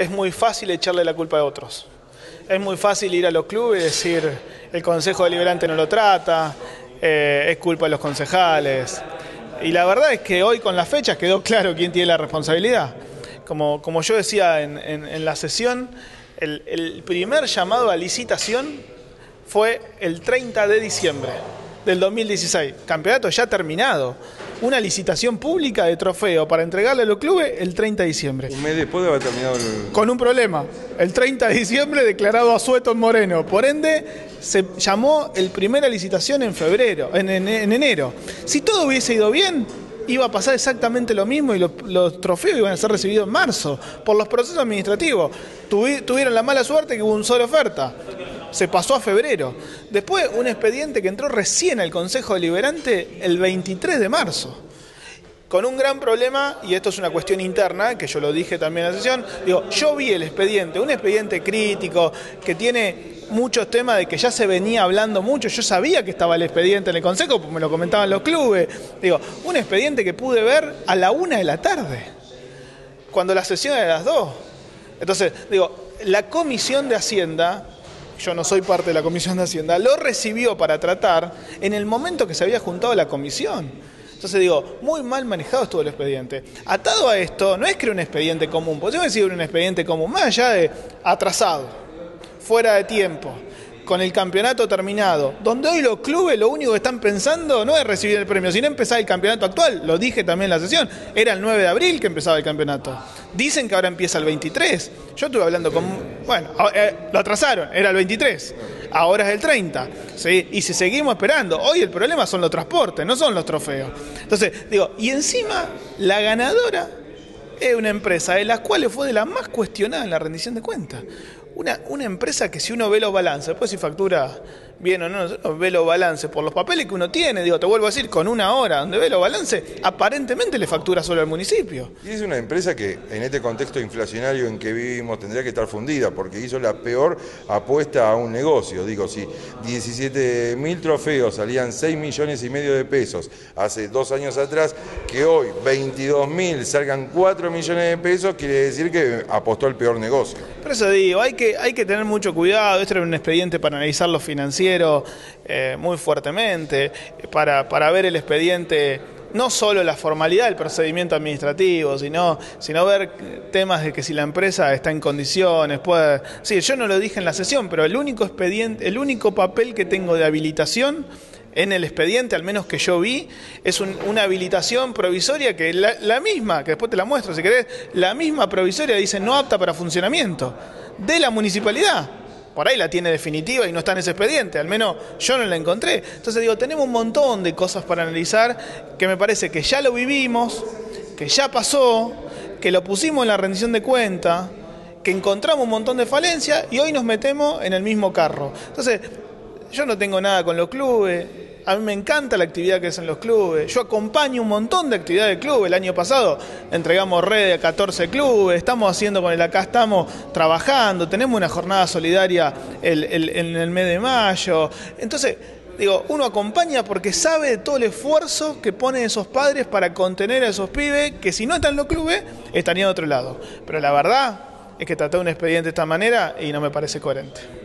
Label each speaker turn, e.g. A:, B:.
A: es muy fácil echarle la culpa a otros. Es muy fácil ir a los clubes y decir el Consejo Deliberante no lo trata, es culpa de los concejales. Y la verdad es que hoy con las fechas quedó claro quién tiene la responsabilidad. Como yo decía en la sesión, el primer llamado a licitación fue el 30 de diciembre del 2016. Campeonato ya terminado. Una licitación pública de trofeo para entregarle a los clubes el 30 de diciembre.
B: Un mes después de haber terminado
A: Con un problema. El 30 de diciembre declarado asueto en Moreno. Por ende, se llamó el primera licitación en febrero, en enero. Si todo hubiese ido bien, iba a pasar exactamente lo mismo y los trofeos iban a ser recibidos en marzo por los procesos administrativos. Tuvieron la mala suerte que hubo una sola oferta. Se pasó a febrero. Después un expediente que entró recién al Consejo Deliberante el 23 de marzo. Con un gran problema, y esto es una cuestión interna, que yo lo dije también en la sesión, yo vi el expediente, un expediente crítico, que tiene muchos temas de que ya se venía hablando mucho, yo sabía que estaba el expediente en el Consejo, porque me lo comentaban los clubes, un expediente que pude ver a la 1 de la tarde, cuando la sesión era a las 2. Entonces, la Comisión de Hacienda, yo no soy parte de la Comisión de Hacienda, lo recibió para tratar en el momento que se había juntado la comisión. Entonces muy mal manejado estuvo el expediente. Atado a esto, no es que era un expediente común, podemos decir un expediente común, más allá de atrasado, fuera de tiempo, con el campeonato terminado, donde hoy los clubes lo único que están pensando no es recibir el premio, sino empezar el campeonato actual. Lo dije también en la sesión, era el 9 de abril que empezaba el campeonato. Dicen que ahora empieza el 23. Yo estuve hablando con... Bueno, lo atrasaron, era el 23. Ahora es el 30. ¿Sí? Y si seguimos esperando, hoy el problema son los transportes, no son los trofeos. Entonces, y encima la ganadora es una empresa de las cuales fue de las más cuestionadas en la rendición de cuentas. Una empresa que si uno ve los balances, después si factura bien o no, uno ve los balances por los papeles que uno tiene, te vuelvo a decir, con una hora donde ve los balances, aparentemente le factura solo al municipio.
B: Y es una empresa que en este contexto inflacionario en que vivimos tendría que estar fundida, porque hizo la peor apuesta a un negocio. Si 17.000 trofeos salían 6,5 millones de pesos hace 2 años atrás, que hoy 22.000 salgan 4 millones de pesos, quiere decir que apostó al peor negocio.
A: Por eso hay que tener mucho cuidado. Esto era un expediente para analizar lo financiero muy fuertemente, para ver el expediente, no solo la formalidad del procedimiento administrativo, sino ver temas de que si la empresa está en condiciones, puede... Sí, yo no lo dije en la sesión, pero el único papel que tengo de habilitación en el expediente, al menos que yo vi, es una habilitación provisoria que la misma, que después te la muestro si querés, la misma provisoria dice no apta para funcionamiento de la municipalidad. Por ahí la tiene definitiva y no está en ese expediente, al menos yo no la encontré. Entonces tenemos un montón de cosas para analizar que me parece que ya lo vivimos, que ya pasó, que lo pusimos en la rendición de cuenta, que encontramos un montón de falencias y hoy nos metemos en el mismo carro. Entonces, yo no tengo nada con los clubes. A mí me encanta la actividad que hacen los clubes. Yo acompaño un montón de actividades de clubes. El año pasado entregamos redes a 14 clubes. Estamos haciendo con el Acá Estamos trabajando. Tenemos una jornada solidaria en el mes de mayo. Entonces, uno acompaña porque sabe de todo el esfuerzo que ponen esos padres para contener a esos pibes que si no están en los clubes, estarían de otro lado. Pero la verdad es que tratar un expediente de esta manera y no me parece coherente.